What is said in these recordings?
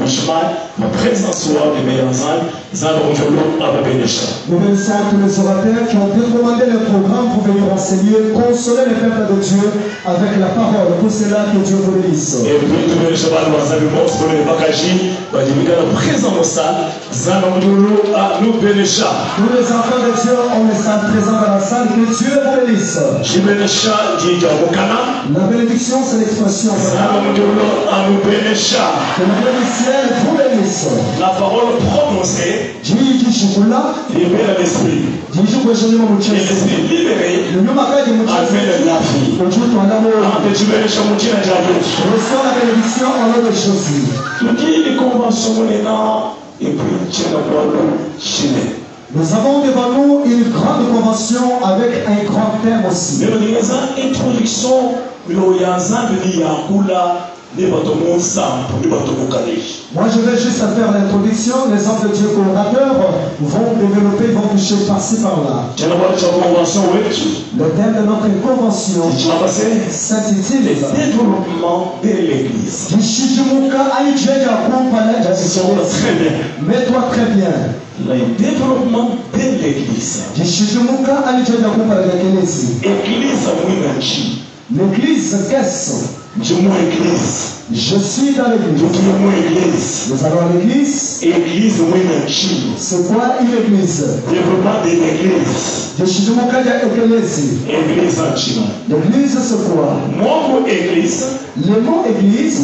chemin, ma présence soit des meilleurs âmes, nous bénissons tous les orateurs qui ont décommandé le programme pour venir enseigner, consoler le peuple de Dieu avec la parole. Pour cela, que Dieu vous bénisse. Et puis, tous les chevals, nous avons nous bénissons. Tous les enfants de Dieu, on est présents dans la salle. Que Dieu vous bénisse. La bénédiction, c'est l'expression. Que le Dieu ciel vous bénisse. La parole prononcée libère l'esprit. Et l'esprit libéré a fait la vie. Reçois la bénédiction en nom de Jésus. Nous avons devant nous une grande convention avec un grand thème aussi. Moi je vais juste faire l'introduction. Les hommes de Dieu orateurs vont développer, vont toucher par-ci par-là. Le thème de notre convention s'intitule le développement de l'église. Mets-toi très bien. Le développement de l'église. L'église, qu'est-ce? Je suis dans l'église. Nous allons à l'église. C'est quoi une église? Développement de l'église. L'église, c'est quoi? Le mot église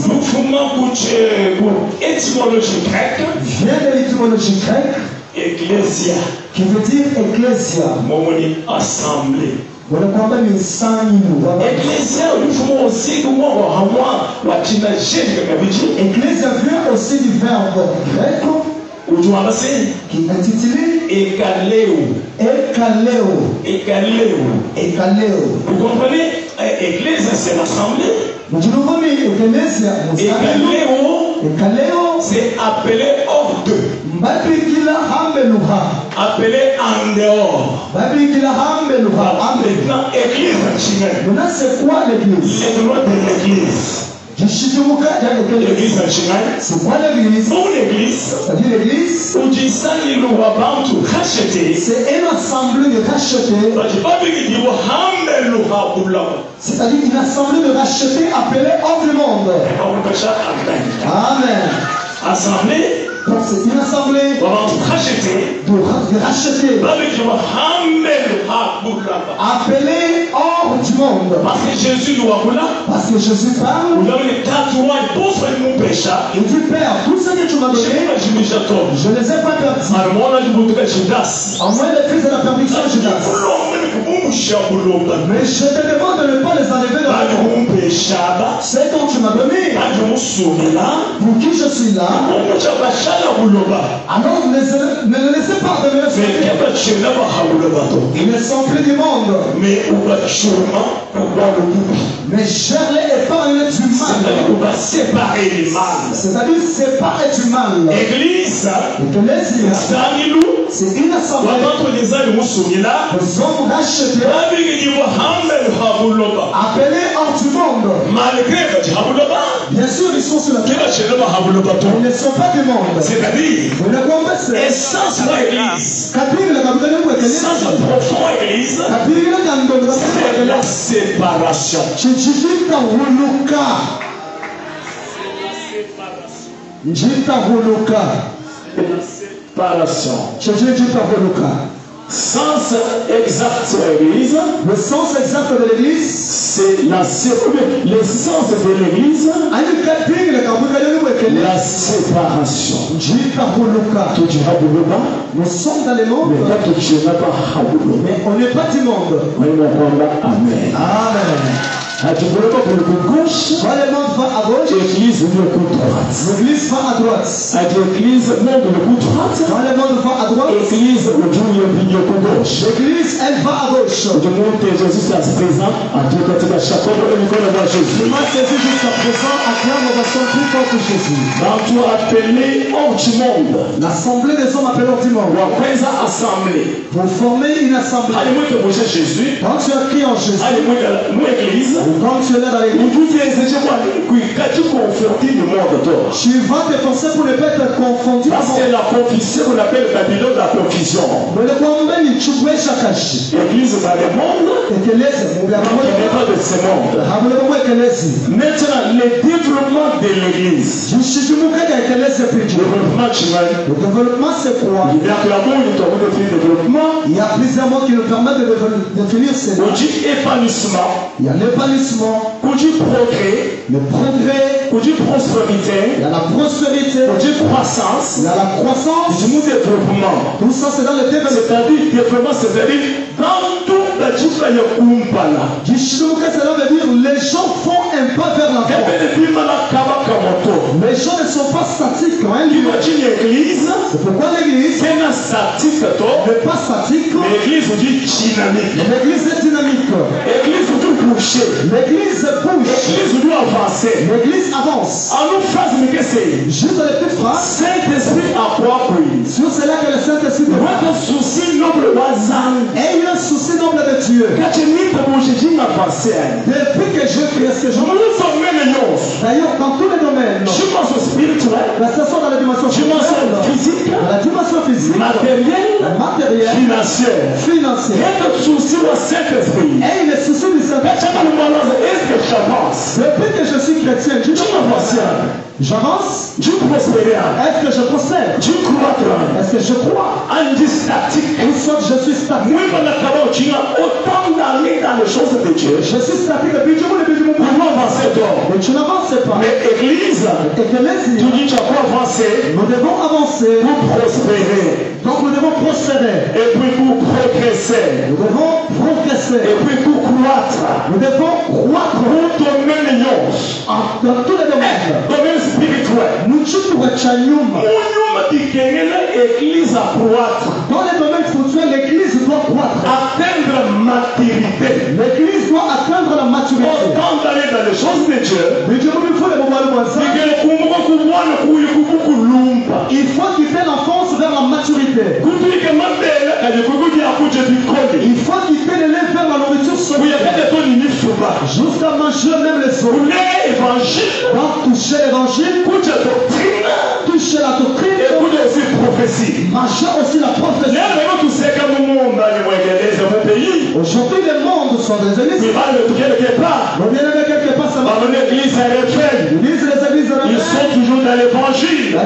vient de l'étymologie grecque qui veut dire ecclésia. Assemblée. Ecclésia vient aussi du verbe grec qui est intitulé ekaleo. Vous comprenez? Église, c'est l'assemblée. Ekaleo, c'est appelé hors d'eux. Appelé en dehors. Maintenant, église. C'est quoi l'église? Les droits de l'église. C'est quoi l'église? C'est-à-dire l'église. C'est une assemblée de rachetés. C'est-à-dire une assemblée de rachetés appelée hors du monde. Amen. Assemblée. Donc c'est une assemblée de rachetés appelée hors du monde. Parce que Jésus parle. Il dit Père, tout ce que tu m'as donné, je ne les ai pas perdus. À moins le fils de la perdition, Judas. Mais je te demande de ne pas les enlever de la vie. C'est dont tu m'as donné. Pour qui je suis là. Alors ne les laissez pas demeurer sur terre. Ils ne sont plus du monde. Mais gère-les et parle-les du mal. C'est-à-dire séparer du mal. Église, c'est une assemblée. Nous sommes rachetés. Appelés hors du monde. Bien sûr, ils sont sur la terre. Ils ne sont pas du monde. C'est-à-dire, essence de l'église, essence profond église, c'est la séparation. Sens exact de l'église. Le sens exact de l'église, c'est la séparation. L'essence de l'église, la séparation. Nous sommes dans le monde, mais on n'est pas du monde. Amen. Amen. Tu ne peux pas pour le coup gauche. Quand le monde va à gauche, l'église veut le coup droite. L'église va à droite. L'église monte le coup droite. Quand le monde va à droite, l'église au coup gauche. L'église, elle va à gauche. Du monde que Jésus est présent, à tout côté de chaque homme, et nous connaissons Jésus. Moi, Jésus jusqu'à présent, acclame la son plus fort que Jésus. Dans tout appelé hors du monde. L'assemblée des hommes appelés hors du monde. Assemblée. Pour former une assemblée. Alléluia, Jésus. Quand tu as crié en Jésus. Alléluia, nous église. Quand tu es là dans l'église, tu vas te forcer pour ne pas être confondu. Parce que la confusion qu'on appelle Babylone, la confusion. L'église dans le monde, qui n'est pas de ce monde. Maintenant, le développement de l'église. Le développement, c'est quoi? Il y a développement. Il y a plusieurs mots qui nous permettent de définir cela. On dit épanouissement. Il y a l'épanouissement. On dit progrès. Le progrès. On dit prospérité. Il y a la prospérité. On dit croissance. Il y a la croissance. Du développement. Tout ça, c'est dans le développement. C'est-à-dire, développement, c'est-à-dire, dans tout le cela veut dire les gens font un pas vers l'avant. Les gens ne sont pas statiques. Hein? C'est pourquoi l'église n'est pas statique. L'église dit dynamique. L'église est dynamique. L'église doit bouger. L'église bouge. L'église doit avancer. L'église avance. En une phrase, mais qu'est-ce que c'est? Juste les petites phrases. Saint-Esprit approche. Sur cela que le Saint-Esprit te parle. Votre souci noble voisin. Et un souci noble de Dieu. Depuis que je fais ce que je d'ailleurs, dans tous les domaines. Dimension spirituelle. La station dans la dimension physique. Dans la dimension physique. Matérielle. Financière. Et le souci du Saint-Esprit. Et le souci du Saint-Esprit. Est-ce que j'avance? Depuis que je suis chrétien, j'avance. Tu prospères. Est-ce que je prospère? Tu crois. Est-ce que je crois? On dit statique. Ou soit je suis statique. Oui, mais tu as autant d'années dans les choses de Dieu. Je suis statique depuis Dieu. Comment avancer toi? Mais tu n'avances pas. Mais église, tu dis tu as quoi avancer? Nous devons avancer. Pour prospérer. Donc nous devons prospérer. Et puis pour progresser. Nous devons progresser. Et puis pour croître. Nous devons croître. Pour donner dans tous les domaines. Domaine spirituel. Nous devons l'église à croître. Dans les domaines spirituels, l'église doit croître. Atteindre la maturité. L'église doit atteindre la maturité. Autant d'aller dans les choses de Dieu. Il faut quitter l'enfance vers la maturité. Il faut quitter les lèvres vers la nourriture solide. Jusqu'à manger même les autres. Donc toucher l'évangile. Toucher la doctrine. Écoutez aussi prophétie. Manger aussi la prophétie. Aujourd'hui, le monde sont des églises. Mais quelque part. Ça va. L'église est refaite. Ils sont toujours dans l'évangile. Ils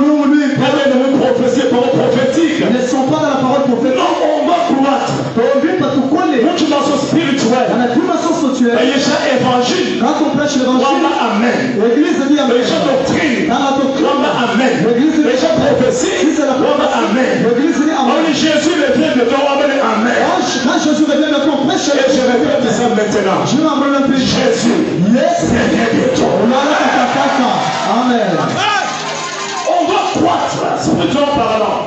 ne sont pas dans la parole prophétique. Non, on va croître. Une dimension spirituelle. Dans la dimension spirituelle. Évangile. Quand on prêche l'évangile, amen. L'église dit amen. Doctrine. Dans la doctrine, amen. L'église dit prophétie. Si c'est la prophétie, amen. L'église dit amen. Jésus revient de toi, amen. Quand Jésus revient de toi, on prêche. Et je répète ça maintenant. Je m'en un peu. Jésus. Yes. Amen. On doit croître spirituellement parlant.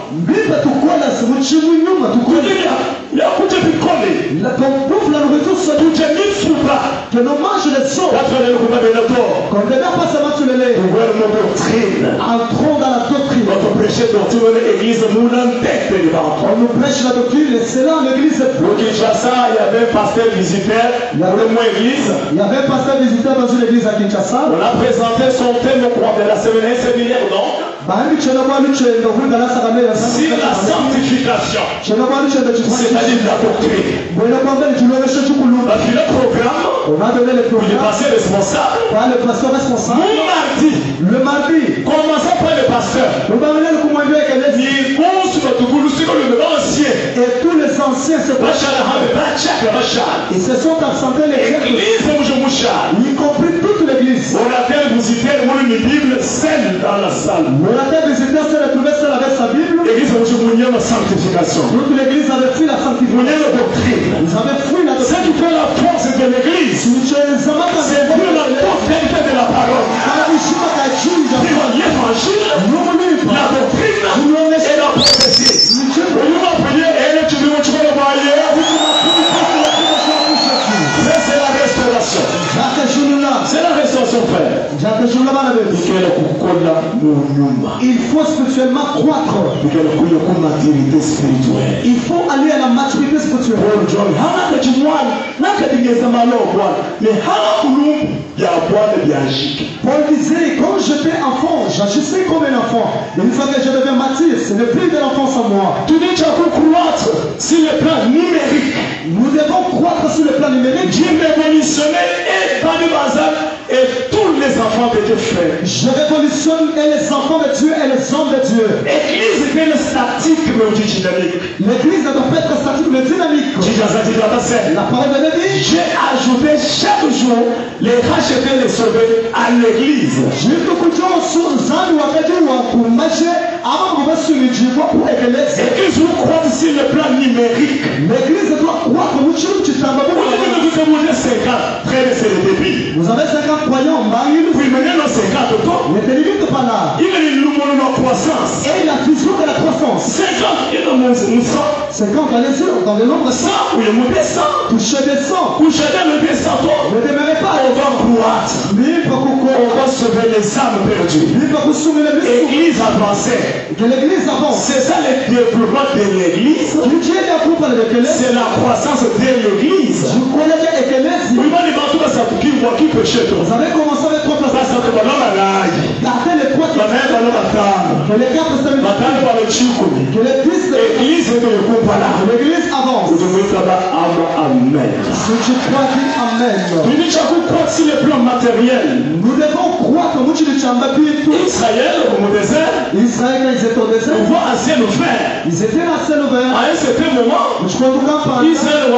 La nourriture solide. Que l'on mange les sauts. Qu'on ne devient pas seulement sur le lait. Entrons dans la doctrine. On nous prêche la doctrine. C'est là l'église. Il y avait un pasteur visiteur. Il y avait un pasteur visiteur dans une église à Kinshasa. On a présenté son thème au cours de la semaine séminaire, donc. Sur la sanctification. C'est-à-dire la doctrine. Le programme. On a donné le programme. Le pasteur responsable. Le pasteur responsable. Le mardi. Commençons par le pasteur. Et tous les anciens se ils se sont absentés les y compris toute l'église. Bible seule dans la salle. L'orateur visiteur s'est retrouvé seul avec sa Bible. L'église a sanctification. Toute l'église avait fui la sanctification. La doctrine. Ils avaient fui la doctrine. Ce qui fait la force de l'église, c'est plus la totalité de la parole. L'évangile, la doctrine et la prophétie. C'est la restauration. C'est la restauration, frère. Il faut spirituellement croître. Il faut aller à la maturité spirituelle. Paul disait, quand j'étais enfant, j'agissais comme un enfant. Et une fois que je deviens mature, ce n'est plus de l'enfance en moi. Sur le plan numérique, nous devons croître sur le plan numérique. Dieu révolutionnel et dans le bazar et tous les enfants de Dieu frères. Je révolutionne et les enfants de Dieu et les hommes de Dieu. Église est statique mais dynamique. L'église ne doit pas être statique mais dynamique. La parole de Dieu dit, j'ai ajouté chaque jour les racheter les sauver à l'église. J'ai beaucoup de choses sur Zan ou à pour marcher avant de sur le Dieu pour l'église. L'église vous croit sur le plan numérique. L'église doit croire que vous avez 50 croyants, oui, maintenant 50 ans. Ne te limite pas là. Il y a une croissance. Et la vision de la croissance. 50, il y a un 50 dans le nombre 100. Oui, il y a 100. Toucher des 100. Toucher des 100. Ne demeurez pas. On va croître. On va sauver les âmes perdues. L'église avancée. Que l'église avance. C'est ça le développement de l'église. C'est la croissance de l'église. Vous avez commencé avec 3 personnes. Gardez les 3 qui que les 4 personnes. Que l'église avance. Amen. Si tu crois, dis Amen. Sur le plan matériel. Nous devons croire que Israël, au désert. Israël, quand ils étaient au désert, ils étaient à ciel ouvert. À un certain moment, Israël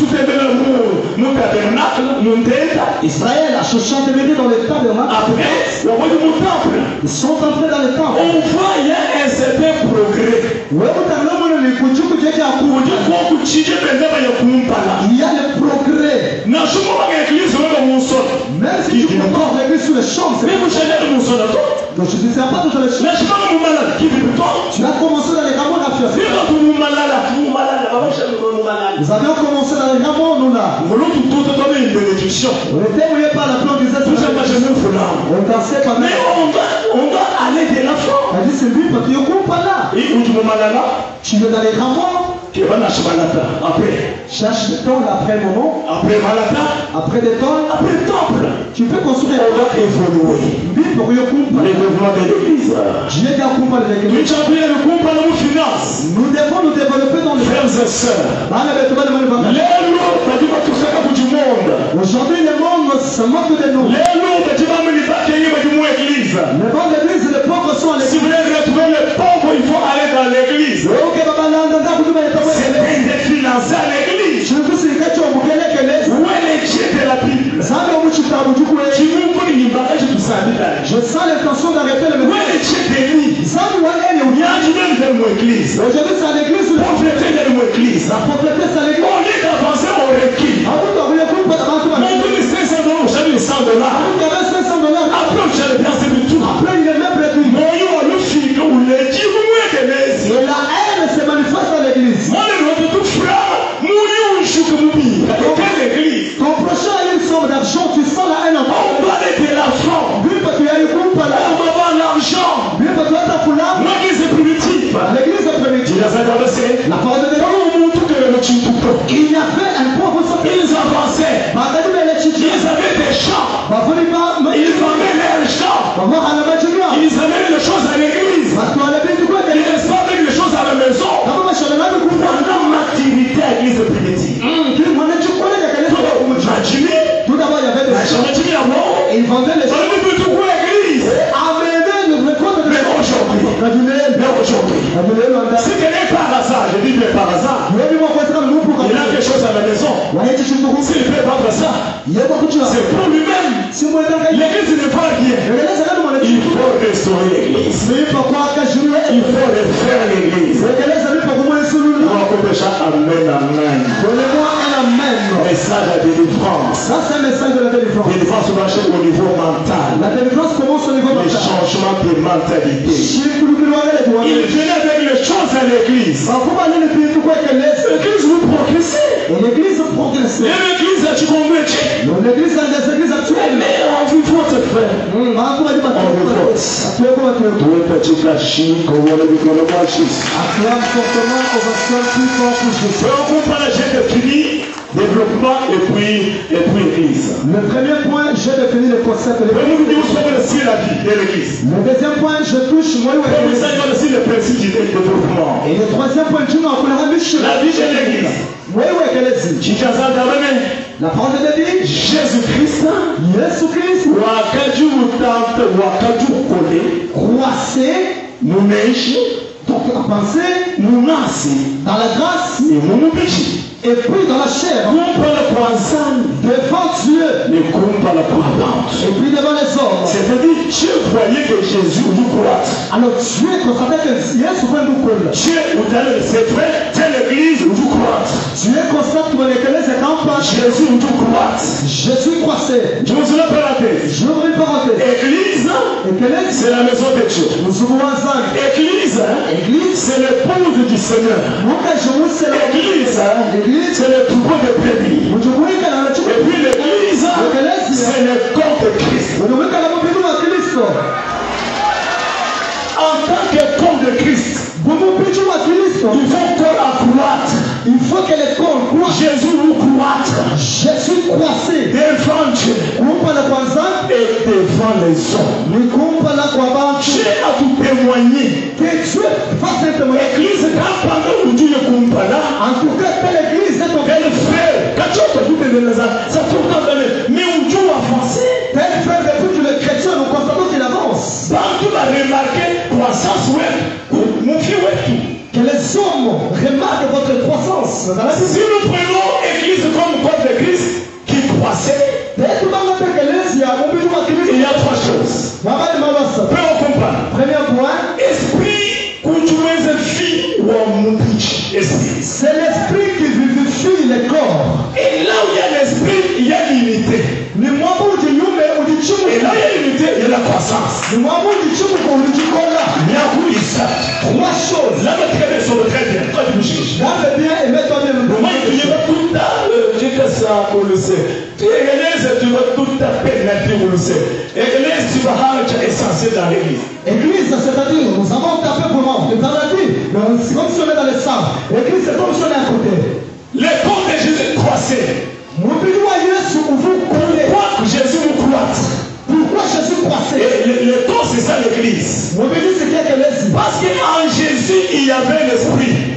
a cherché à demeurer dans le tabernacle. Après, ils sont entrés dans le temple. On voit il y a un certain progrès. Il y a le progrès. Même si tu portes l'église sur les champs, donc je ne sais pas tout les champs. Tu as commencé dans les rameaux d'affaires. Nous avions commencé dans les rameaux, nous là. On était mouillés par la plante des êtres. On dansait pas même. On doit aller de l'avant. Elle dit c'est lui parce qu'il ne court pas là. Tu es dans les rameaux. Après. Cherche des temps après mon nom. Après Malata. Après des temps. Après le temple. Tu peux construire. On doit évoluer. Le développement de l'église. Dieu dit à Kumpa de l'église. Nous devons nous développer dans les frères et sœurs. Aujourd'hui, le monde se moque de nous. Le monde de l'église, les pauvres sont à l'église. Si vous voulez retrouver les pauvres, il faut aller dans l'église. C'est bien de financer à l'église. Où est l'église de la Bible? Je sens l'intention d'arrêter le message. Où est l'église de l'église? Aujourd'hui, c'est à l'église. La pauvreté de l'église. La pauvreté, c'est à l'église. Au lieu d'avancer au requis. Mon ministère, $5, j'avais $100. Après, j'avais bien c'est tout. Après, il est même réduit. Et la haine se manifeste dans l'église. Ton prochain a une somme d'argent, tu sens la haine en toi. On doit aller de l'argent. Lui, parce qu'il y a une coupe là. On va avoir l'argent. Lui, parce que tu as ta foulard. L'église est primitive. L'église est primitive. La parole de Dieu. Il y avait un pauvre sorti. Ils avançaient. Ils avaient des champs. Ils vendaient leurs champs. Ils amenaient les choses à l'église. Ils laissaient avec les choses à la maison. Pendant l'activité à l'église primitive. Tout d'abord, il y avait des champs. Et ils vendaient les champs. Si quelqu'un par hasard, je dis bien par hasard, il a quelque chose à la maison. S'il ne fait pas ça, c'est pour lui-même. L'église n'est pas bien. Il faut restaurer l'église. Il faut refaire l'église. On va déjà amen, amen. Donnez-moi un amen. Message de délivrance. Ça, c'est un message de la délivrance. Délivrance marche au niveau mental. La délivrance commence au niveau Le mental. changement de mentalité. Il venait avec les choses à l'église. L'église vous progressez. Et l'église progresse. L'église a tu convaincu. L'église a des églises actuelles. Mais on veut votre frère. Deux petits cachis, comme on le dit dans le machis. On comprend la chaîne de fini, développement et puis église. Le premier point, j'ai défini le concept de l'église. De l'église. Le deuxième point, je touche moi. Comme ça, il y a aussi le principe du développement. Et le troisième point, tu m'en connais la vie de l'église. Oui, la parole de Dieu dit Jésus-Christ. Jésus-Christ. Wakati utante, wakati ukole. Croissez. Muneishi. Donc à penser. Munasi. Dans la grâce. Et munubishi. Et puis dans la chair. Devant Dieu. Et puis devant les hommes. C'est-à-dire, Dieu voyait que Jésus nous croit. Alors Dieu constatait que Jésus nous croit. Dieu, c'est vrai, c'est l'église nous croit. Dieu constate que l'église est en place. Jésus nous croit. Jésus croissait. Je vous la parenthèse. J'ouvre une parenthèse. Église, c'est la maison de Dieu. Nous ouvrons ensemble. Église, c'est l'épouse du Seigneur. Église, c'est le troupeau de brebis. Et puis l'église, c'est le corps de Christ. En tant que corps de Christ, il faut qu'on accroître. Il faut que les corps croissent. Jésus nous croître. Jésus croissait. Devant Dieu. Et devant les hommes. Dieu a tout témoigné. Que Dieu fasse un témoignage. L'église, quand pendant Dieu ne compte pas là. En tout cas, l'église est ton frère. Quand tu as tout donné ça tout le temps donné. Mais où Dieu a avancé. Tel frère, depuis le chrétien, nous constatons qu'il avance. Partout a remarqué croissance web. Mon fils web. Que les hommes remarquent votre croissance. Si nous prenons l'église comme corps de Christ qui croissait, il y a trois choses. Peut on comprendre? Premier point. Esprit cultueux fille ou esprit. C'est l'esprit qui vivifie les corps. Et là où il y a l'esprit, il y a l'unité. Et là où il y a l'unité, il y a la croissance. Il y a trois choses. Là, votre très bien, sur le très bien. Toi, tu bouges. Là, c'est bien et mets-toi bien. Moi, il n'y a pas tout à j'ai fait ça pour le sait. Église, tu vas tout à pénétrer pour le sait. Église, tu vas avoir essentiel dans l'église. Église, c'est-à-dire, nous avons tapé pour moi. Le paradis, c'est comme si on est dans le sang. Église, c'est comme si on est à côté. Les corps de Jésus croissaient. Pourquoi Jésus nous croit? Pourquoi Jésus croissait? Le corps, c'est ça l'église. Parce qu'en Jésus, il y avait l'esprit.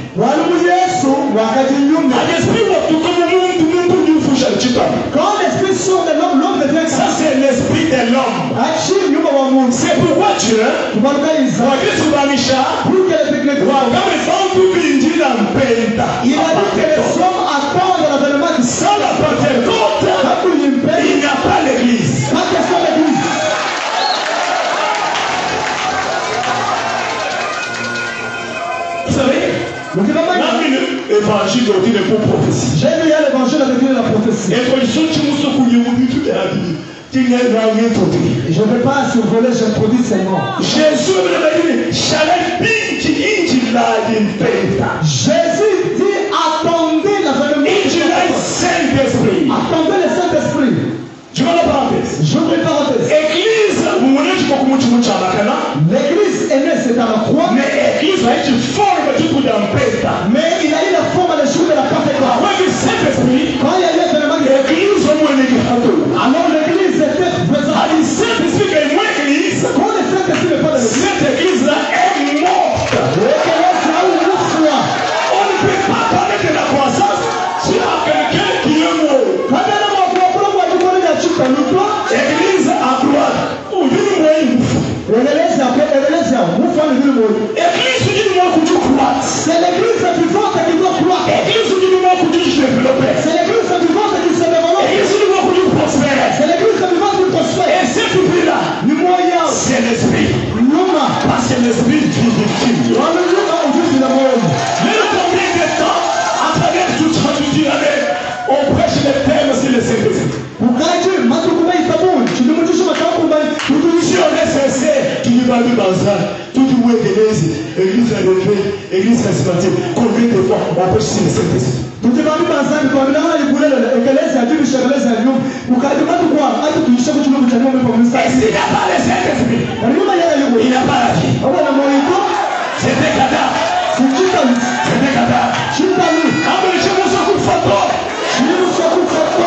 Quand l'esprit sort de l'homme, l'homme devient. Ça, c'est l'esprit de l'homme. C'est pourquoi Dieu, il a dit que les hommes attendent l'avènement du Sans la Pentecôte, il n'y a pas l'église. Pas question d'église. Vous savez, l'évangile de Dieu pour prophétie. J'ai lu l'évangile de la prophétie. Je ne vais pas survoler, j'introduis seulement. Jésus dit attendez l'avènement du Saint-Esprit. Attendez le Saint-Esprit. Tu vois la parenthèse. J'ouvre une parenthèse. Église, l'église est née, c'est à la croix. Mais l'église a été forme de la mais il a eu la forme des jours de la Pentecôte. Quand il y a eu l'événement de l'église, alors l'église était présente. Quand le Saint-Esprit n'est pas de l'église, cette église-là est morte. On ne peut pas parler de la croissance s'il y a quelqu'un qui est mort. Église à gloire. C'est l'église vivante qui doit croître. C'est l'église vivante qui se développe. C'est l'église vivante qui prospère. Et cet oubli-là, c'est l'esprit. Parce que l'esprit vivifie. Mais combien de temps, à travers toute cette année, on prêche les vas dans ça, tout le monde est église rénovée, église charismatique. Combien de fois on peut signer le Saint-Esprit? Tout le monde dans ça, quand on a les boulets, l'église a dû me chercher les avions. Pour qu'à tout quoi, à tout chercher tu veux me dire, mais pour me ça. S'il n'a pas le Saint-Esprit, il n'a pas la vie. C'était cadavre. C'était cadavre. Ah, mais je me suis coup de photo. Je me suis allé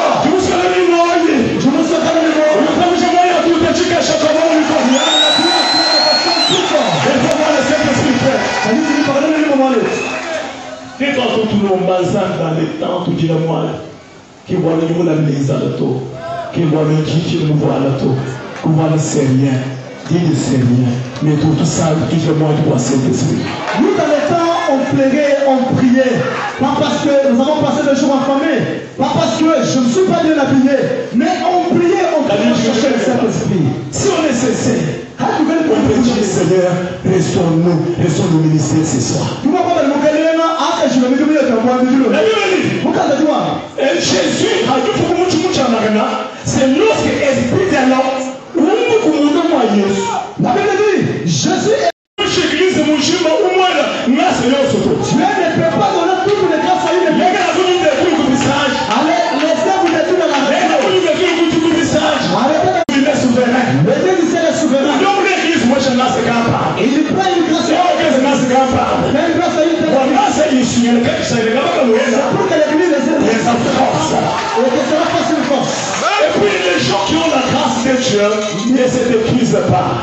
et quand tout le monde dans les temps, tout dit le moine, qui voit le niveau de la mise à l'auto, qui voit le qui le voit à l'auto, qui voit le Seigneur, dit le Seigneur, mais tout ça, tout le monde doit Saint-Esprit. Nous, dans les temps, on plairait, on priait, pas parce que nous avons passé des jours en famille, pas parce que je ne suis pas bien habillé, mais on priait, on cherchait le Saint-Esprit. Si on est sincère, on peut dire Seigneur, restons-nous, restons nos ministères ce soir. Jésus a dit pour nous, c'est lorsque l'Esprit de l'homme, la Bible dit, Jésus est l'église de mon Dieu, Dieu ne peut pas donner toutes les grâces à une église. Il prend une grâce pour que l'église les force. Et que cela fasse une force. Et puis les gens qui ont la grâce de Dieu ne s'épuisent pas.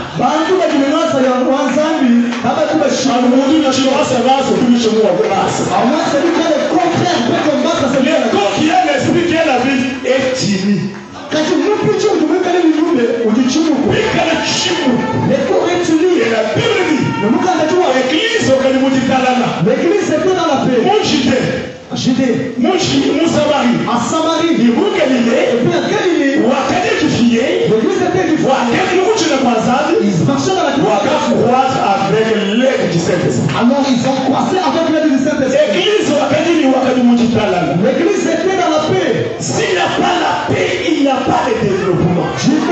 Le corps qui a l'esprit qui a la vie est timide. L'église était dans la paix. Judée, Samarie, à Samarie, et puis à Galilée, l'église était du foie. Ils marchaient dans la croître avec l'aide du Saint-Esprit. Alors ils ont croissé avec l'aide du Saint-Esprit. L'église était dans la paix. S'il n'a pas la paix, il n'a pas de développement.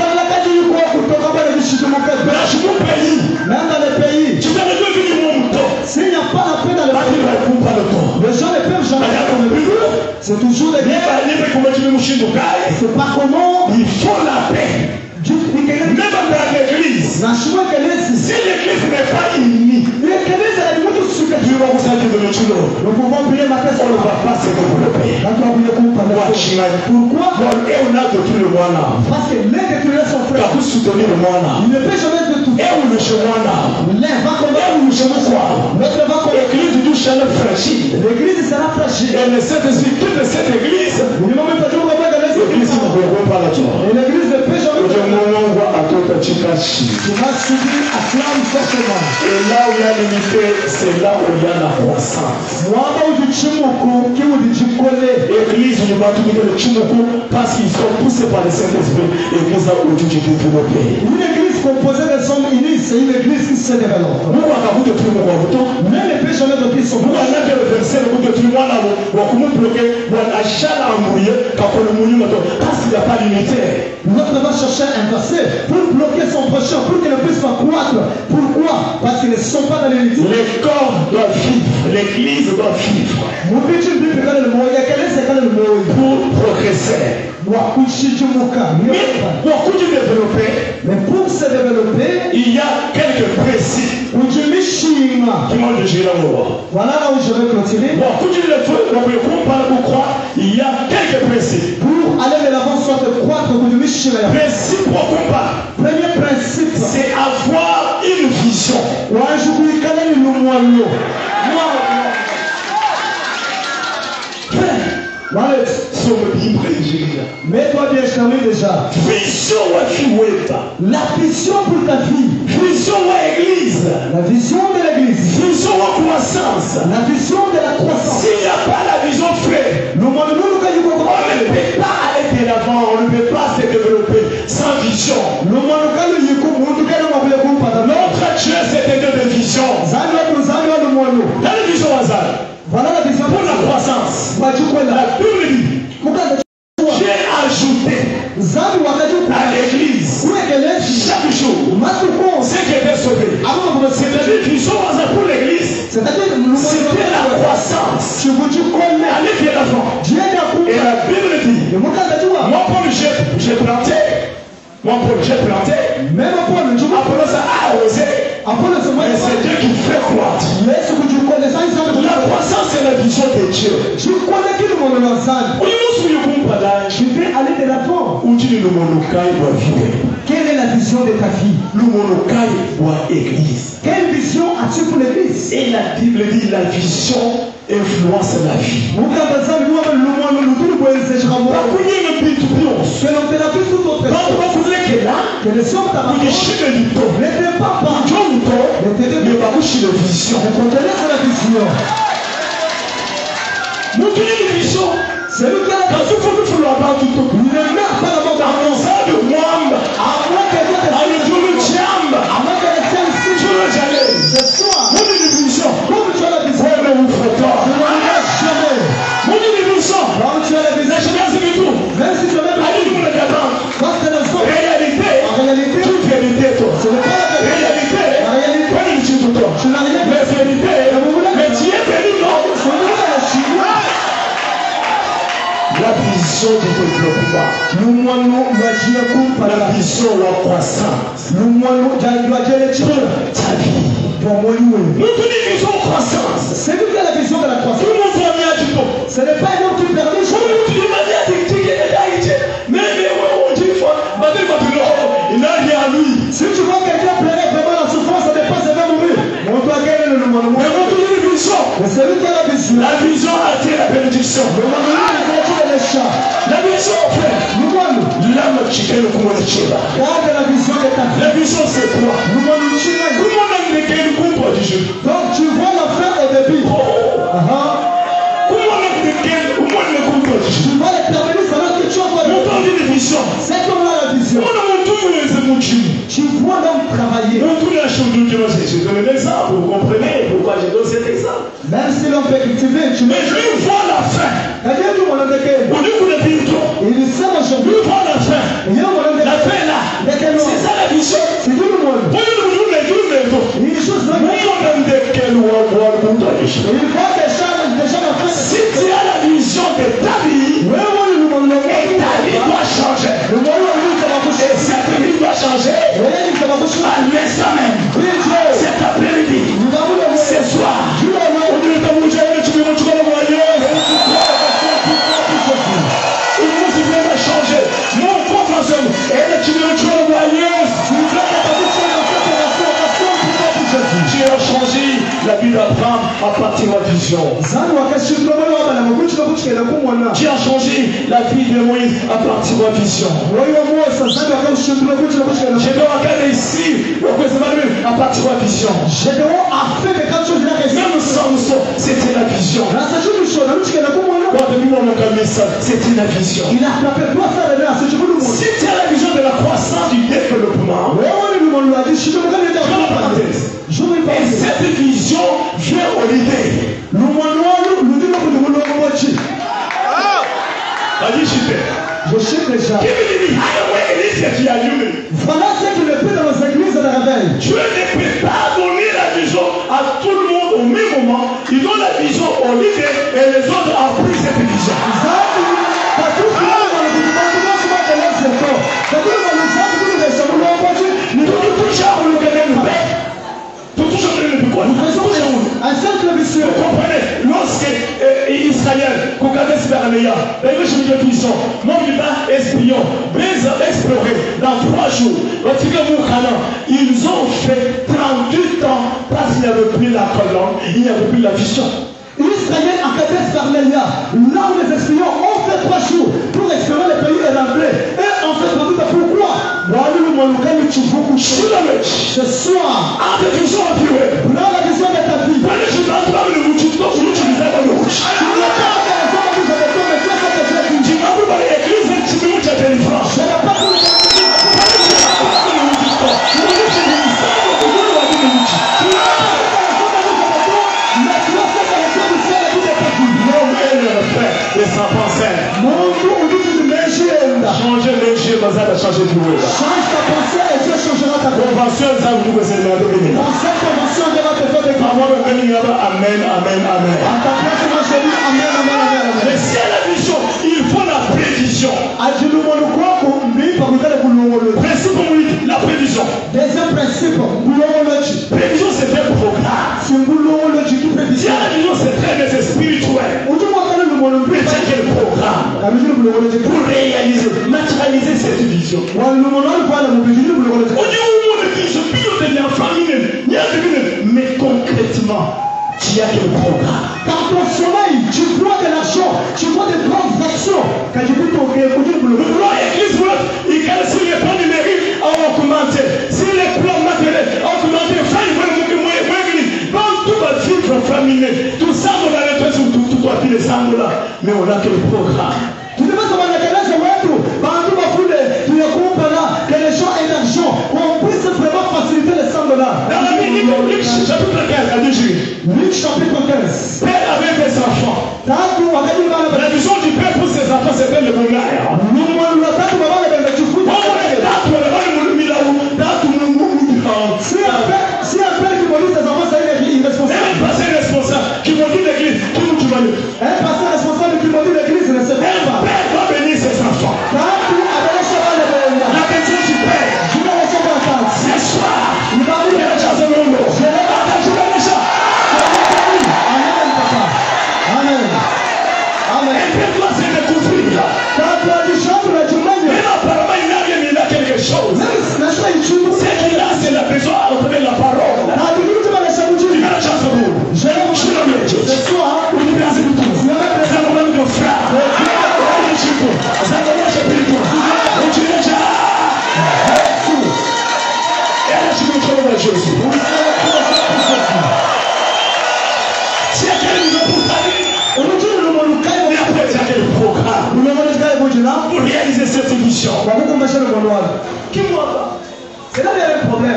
Même dans les pays, s'il n'y a pas la paix dans les pays, les gens ne peuvent jamais. C'est toujours des guerres. C'est pas comment il faut la paix. Même dans l'église, si l'église n'est pas unie, nous pouvons prier ma tête. on ne va pas se développer. Pourquoi? Parce que l'un des tous sont frères. Il ne peut jamais de tout. L'un va combattre. L'autre va combattre. L'église sera fragile. Et le Saint-Esprit, toute cette église, et l'église ne peut jamais. Tu vas subir à flamme fortement. Et là où il y a l'unité, c'est là où il y a la croissance. L'église du Batumique de Chimoku, parce qu'ils sont poussés par le Saint-Esprit, l'église a aujourd'hui développé. Une église composée des hommes unis, c'est une église qui se développe. Mais les pécheurs de Christ sont parce qu'il n'y a pas d'unité. L'autre va chercher un verset pour bloquer son prochain, pour qu'il ne puisse pas croître. Pourquoi? Parce qu'ils ne sont pas dans l'unité. Les corps doivent vivre, l'église doit vivre. Pour progresser. Mais pour se développer, il y a quelques principes. Voilà là où je vais continuer. Il y a quelques principes. Pour aller de l'avant, soit de croître, principe premier principe, c'est avoir une vision. Mets-toi bien, je termine déjà. La vision pour ta vie. Vision de l'église. La vision de l'église. Vision de croissance. La vision de la croissance. S'il n'y a pas la vision frère, on ne peut pas aller de l'avant, on ne peut pas se développer sans vision. Notre Dieu, c'est de vision. La vision hasard. Voilà la vision pour la croissance. La Bible dit, j'ai ajouté à l'église chaque jour ce qui était sauvé. vision pour l'église, c'était la croissance. Allez bien avant. Et la Bible dit, moi Paul j'ai planté. Moi Paul j'ai planté. Même Paul, Apollos a arrosé. Mais c'est Dieu qui fait croître. La croissance c'est la vision de Dieu. Je connais qui le monde dans oui, je vais aller de l'avant. Quelle est la vision de ta vie? Quelle vision as-tu pour l'église? Et la Bible dit la vision influence la vie. C'est le cas quand tu faut que tu l'as tout le monde. Ça de Mwamba. À le jour de Tchamba. C'est toi. Mon division. Comme tu as la vision. Ouais, mais vous faites pas. Mon division. Tu as la vision. Je vais tout. Même si tu as même allez nous le gardant. Réalité. Toute vérité toi. Ce n'est pas la réalité. La réalité. Pas une chose pour toi. Je n'ai rien. Mais vérité. Mais tu es venu non. La vision du développement. La vision de la croissance. Ta vie. Nous tous les visions de croissance. C'est nous qui avons la vision de la croissance. Tout le monde voit bien du tout. Ce n'est pas un homme qui permet. Il n'a rien à lui. Si tu vois quelqu'un pleurer vraiment la souffrance, ça dépasse, il va mourir. Mais c'est lui qui a la vision. La vision attire la bénédiction. La vision fait. L'âme qui est le commun de Tchéba. La vision de ta vie. La vision c'est quoi? Comment on a été le combat du jeu? Donc tu vois la fin au début. Comment on a été le combat du jeu? Tu vois les terminus alors que tu as quoi? C'est comme là la vision. Tu vois l'homme travailler. Je donne un exemple, vous comprenez pourquoi je donne cet exemple. Même si l'homme peut cultiver, mais lui voit la fin. Il sait aujourd'hui. Lui voit la fin. La fin est là. C'est ça la vision. C'est tout le monde. Il voit si tu as la vision de ta vie, et ta vie doit changer. Et cette vie doit changer. À l'instant même. Cet après-midi. Ce soir. Il faut changer. Mon confession. Et tu veux Dieu a changé la vie d'Abraham à partir de la vision. Dieu a changé la vie de Moïse à partir de la vision. Je dois regarder ici à partir de la vision. Même Samson, c'était la vision. C'était la vision. Si tu as la vision de la croissance du développement, et cette vision vient au l'idée. Vas-y, je sais déjà. Voilà ce qui le fait dans les églises de la réveil. Dieu ne peut pas donner la vision à tout le monde au même moment. Il donne la vision au leader et les autres ont pris cette vision. Vous comprenez? Lorsque Israël, Kokades Bernéa, mon espion, explorer dans 3 jours, ils ont fait 38 ans parce qu'il n'y avait plus la colonne, il n'y avait plus la vision. Israël à Kades Barnéa, là où les espions ont fait 3 jours pour explorer le pays et rentrer. Et en fait, pourquoi? Ce soir, la vision a duré. Là, la vision de ta vie. Changer les yeux, mais ça va changer tout. Change ta pensée et Dieu changera Convention zangu kusema ndio mimi. Cette convention devra te faire déclarer. Amen, amen, amen. À ta place, moi je dis amen, amen, amen, amen. Mais si elle a la vision, il faut la prévision. Principe, la prévision. Deuxième principe, Prévision, c'est un programme. Si elle a la vision, c'est très bien, c'est spirituel. Mais c'est quel programme pour réaliser, matérialiser cette vision. Au niveau où on est vision, mais concrètement, tu as quel programme? Dans ton sommeil, tu vois de l'argent, tu vois de grandes actions. Quand tu dis ton cœur, l'église, il calcule les plans numériques à augmenter. Si les plans matériels augmentent, tout va vivre familier. Tout ça, on a l'impression que tout doit les angles là. Mais on a quel programme? Tu ne vas pas la calèche au tout. Partout va fouler. Tu ne comprends pas que les gens aient l'argent. On puisse vraiment faciliter les angles là. Dans la Bible, Luc chapitre 15, à Luc chapitre 15. Père avait des enfants. La vision du père pour ses enfants, c'était le bonheur. Si un père qui maudit ses enfants, c'est irresponsable. Un passé responsable qui maudit l'église, qui nous tue. Un passé responsable qui maudit l'église, ne sait pas. Un père doit bénir ses enfants. La question du père, ce soir, il va vous dire à ce moment. Amen. Amen. Un père doit se découvrir. Mais apparemment, il n'a rien, il a quelque chose. Ce qu'il a, c'est la besoin à retrouver la parole. Pour réaliser cette mission. Qui voit pas? C'est là qu'il y a un problème.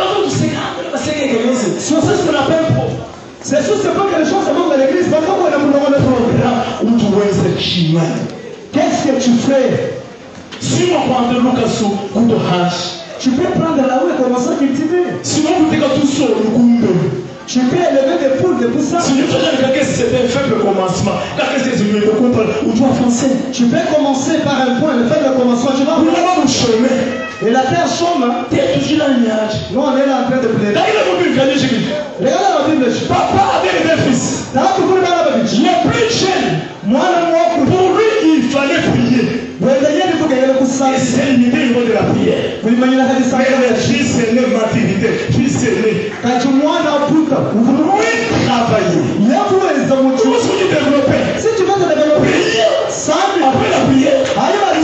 C'est ce qu'on appelle pro. C'est sûr, c'est pas que les choses se manquent dans l'église. Pas comme on a un programme où tu vois ce chemin. Qu'est-ce que tu fais? Si on prend de l'occasion, coup de hache. Tu peux prendre la roue et commencer à cultiver. Sinon, vous dites que tout seul, le coup. Tu peux élever des poules de poussins. Si tu fais quelque chose, c'est un faible commencement. Quelque chose, c'est le comprendre. Où tu vas avancer. Tu peux commencer par un point, le faible commencement. Tu vas voir le chemin. Et la terre chôme. Tu es toujours dans le nuage. Non, on est là en train de pleurer. Regarde la Bible. Papa avait des fils. Le plus jeune. Pour lui, il fallait prier. Et c'est l'unité au niveau de la prière. Mais le fils aîné, maturité. Fils aîné. Oui, travailler. Comment est-ce que tu développes? Si tu veux te développer, prier. Après la prière, travail.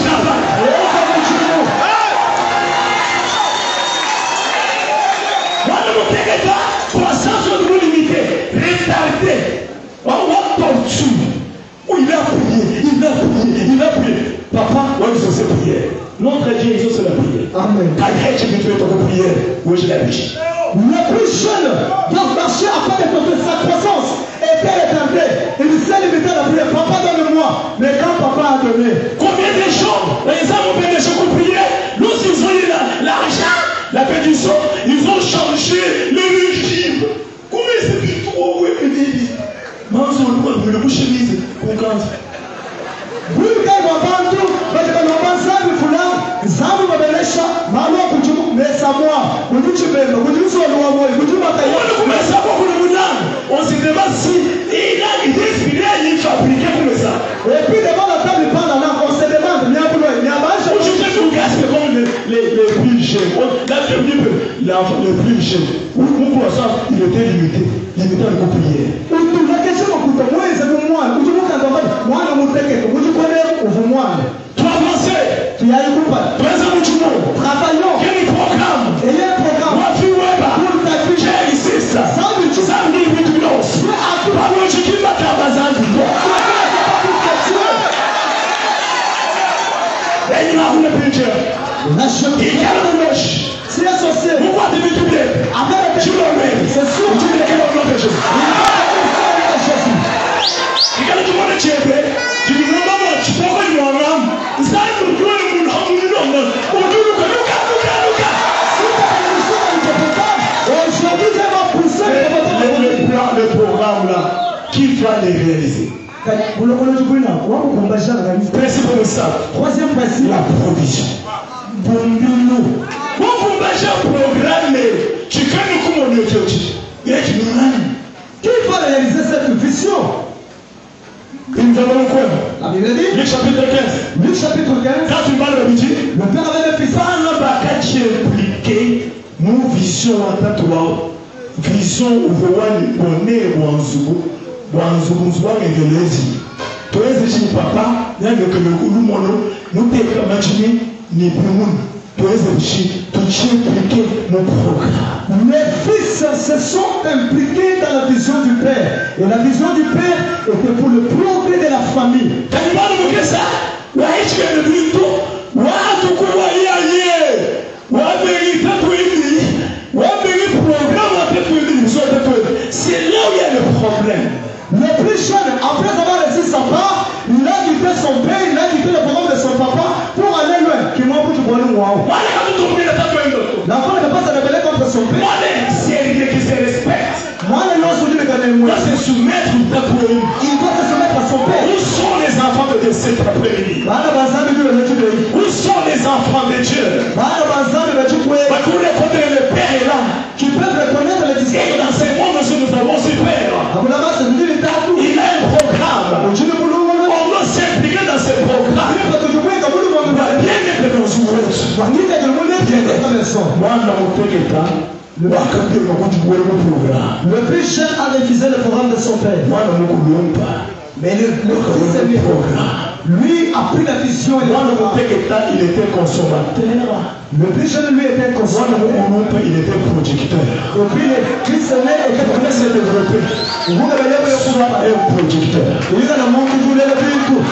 Croissance limitée, retardée. On va torture. Où il a prié. Papa, on est censé prier. Notre Dieu, ils ont la prière. Amen. Quand tu fais ton prière, où je l'ai dit. Le plus jeune doit marcher afin de porter sa croissance. Et Père éternel, il s'est limité à la prière. Papa, donne-moi. Mais quand papa a donné, combien de gens, les hommes ont fait des gens pour prier, lorsqu'ils ont eu l'argent, la pétition, ils ont changé le régime. Combien c'est plus trop, oui, petit. Manzo, le boucher mise, on compte. On se demande si il a inspiré, il fabriquait comme ça. Et puis devant la table, il parle en langue, on se demande, il y a un je fais tout casque comme les plus jeunes. La Bible, les plus jeunes. Mon croissant, il était limité à la prière. La question est moi, c'est pour moi. Tu as avancé. Tu as eu quoi? Travaillons. Quel programme? Et il y a un programme. Pour ta vie, j'ai ici ça. Ça veut dire que tu lances. Il a une picture. Il a une mèche. C'est associé. Pourquoi tu veux tout bien? Tu l'emmènes. C'est sûr. Tu veux qu'il emmène quelque chose. Il y a tout le monde qui est prêt. Tu dis, non, tu peux pas lui en rendre. Ça, il faut que tu le monde. On dit, qui va les réaliser? Principe de ça. Troisième principe, La provision. Programme, tu connais comment on est. qui va réaliser cette vision? Nous avons quoi? La Bible dit, Luc chapitre 15. Luc chapitre 15, Quand tu parles de midi, le Père avait des fils. impliqué nous vision en toi, vision où vous voyez bonnet ou en zubu, ou en zubu, toi, c'est papa, il y a que le mono, nous t'es ni plus. Toi, c'est impliqué nos programmes. Les fils se sont impliqués dans la vision du Père. Et la vision du Père était pour le progrès de la famille. C'est là où il y a le problème. Le plus jeune, après avoir reçu sa part, il a quitté son père, il a quitté le programme de son papa pour aller loin. Qui m'a pour du bon L'enfant L'enfant ne peut pas se rebeller contre son père. qui se respecte. Moi, le nom celui de Il doit se soumettre il doit se soumettre à son père. Où sont les enfants de cet après-midi? Où Où sont les enfants de Dieu? le Père est là. qui peuvent reconnaître les Et disciples. dans ce monde, nous avons ce Père. Il a un programme. On doit s'impliquer dans ce programme. Bien être dans une route. Le plus jeune a refusé le programme de son père. Mais le fils aîné, lui a pris la vision et il était consommateur. le plus jeune lui était consommateur. Il était producteur. Et puis le fils aîné était Il s'est développé. vous devez Un producteur. il a le monde qui voulait le tout.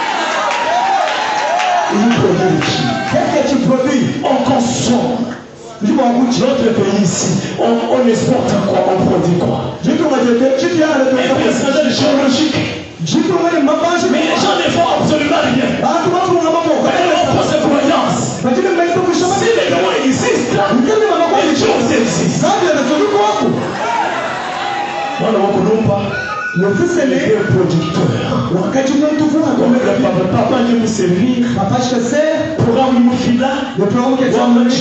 Il produit. Qu'est-ce que tu produis? On consomme. Notre pays ici, on exporte quoi? On produit quoi? Un personnage géologique. Mais les gens ne font absolument rien. On prend ses croyances. Si les démons existent, les choses existent. Le fils aîné est producteur. Comme le papa qui vous servir, papa chasseur, programme nous fila, le programme qui est de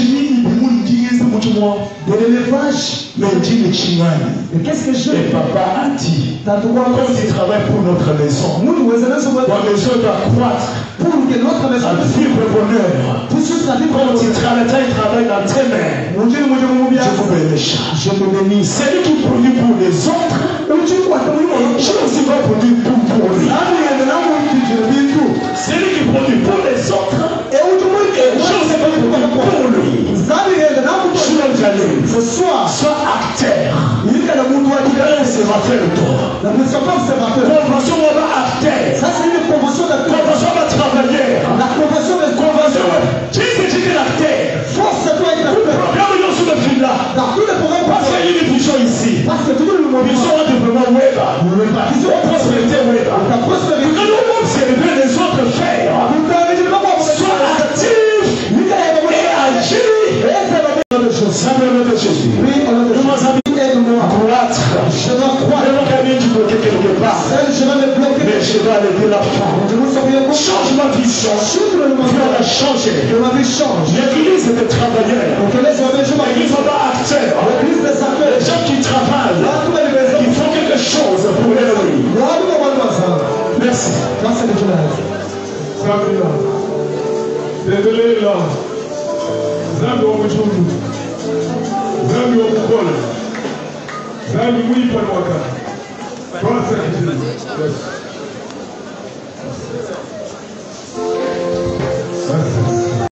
l'élevage. mais dit le chingani. Et qu'est-ce que je Et papa a dit, T'as droit comme tu travailles pour notre maison, nous nous raisonnons sur la maison doit croître, pour que notre maison à vivre le bonheur. puisse juste la vie Quand tu travailles dans tes mains, Mon Dieu, je vous bénis. je me bénis. Celui qui produit pour les autres, je aussi vais produire pour lui. Celui qui produit pour les autres, je aussi vais produire pour lui. Ce soir, Sois acteur. il y a le monde qui Un observateur de toi. la mission pas observateur. Convention va acteur. Ça, c'est une convention de Convention va travailler. la convention de Convention. Qui c'est qui est l'acteur? force toi être acteur. Regarde nous sur le film là. Dans tous les programmes, Parce qu'il y a une vision ici. parce que toujours le moment, Vision de développement web. Vision de prospérité web. la prospérité. Que nous observer les autres faire. Sois actif et agis. Simplement de Jésus. Oui, on a Nous amis, croître. je dois croire. Je vais gagner du côté quelque part. Je vais me bloquer. Mais je vais aller de la fin. Change ma vision. Je vais la changer. Que ma vie change. L'église est de travailleurs. Donc laisse moi je m'en L'église va acteur. L'église des Les affaires. gens qui travaillent, Là, tous les maisons. ils font quelque chose pour l'église. Là, nous avons ça. Merci. Grâce à Dieu. Désolé là. Zambi wa mchungu. Zambi wa mkola. Zambi mwipa ni wakati. Kwa sasa.